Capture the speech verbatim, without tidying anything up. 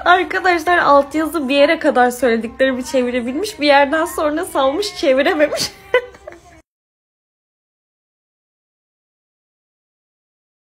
Arkadaşlar altyazı bir yere kadar söylediklerimi çevirebilmiş. Bir yerden sonra salmış çevirememiş.